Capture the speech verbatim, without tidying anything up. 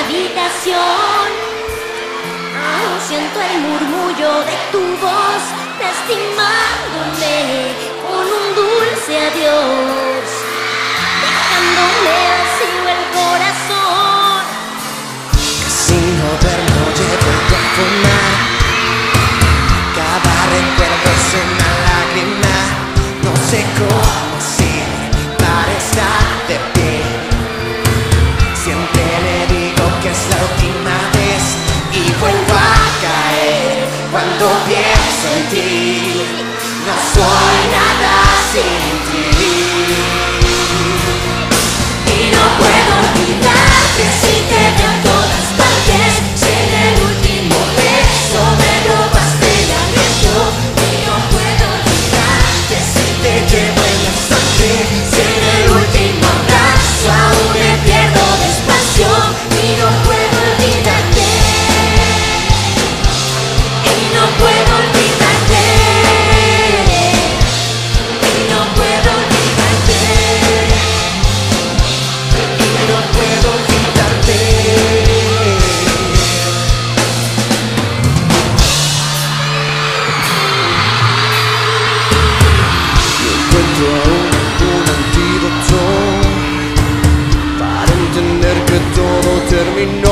habitación. Aún siento el murmullo de tu voz lastimándome con un dulce adiós, dejándome vacío el corazón. Sin no llevo a fumar, cada recuerdo es una lágrima. No sé cómo hacer para estar de pie. Siempre le digo que es la última vez y vuelvo a caer cuando pienso en ti. No soy nada sin ti y no puedo olvidarte si te veo en todas partes. Si en el último beso me robaste el aliento y no puedo olvidarte si te llevo en la sangre. Si en el último abrazo aún me pierdo despacio y no puedo olvidarte y no puedo olvidarte y no puedo olvidarte y no puedo olvidarte. Encuentro aún un antídoto para entender que todo terminó.